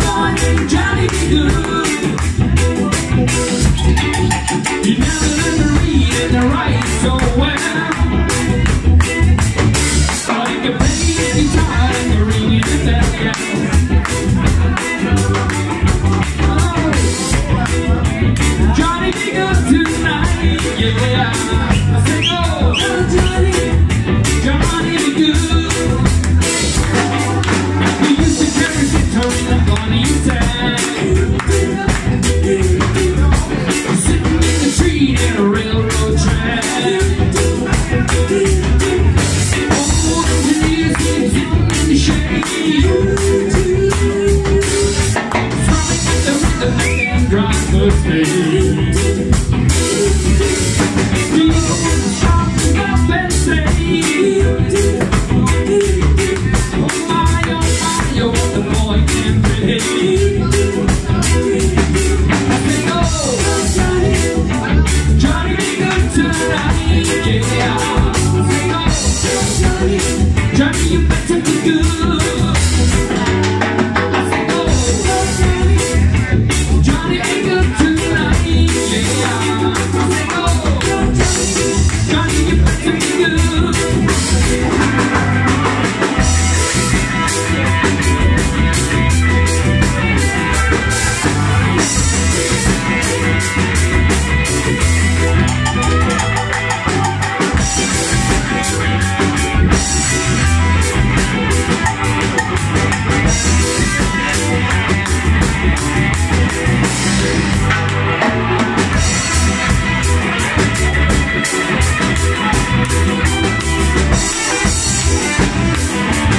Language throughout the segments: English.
boy named Johnny be good. He never learned to read and to write so well, but he can play the guitar and the ringing the bell, yeah. Johnny be good tonight, yeah. I say, oh, Johnny, Johnny be good. We used to carry guitar in the funny time, sitting in the tree in a railroad track. Oh, the years sitting in the shade, strumming with the rhythm and drive the speed. Johnny, you better be good. I say, oh, Johnny, be good tonight, yeah. I say, oh, Johnny, you better be good.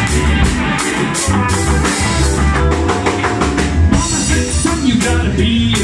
Mama said, son, you gotta be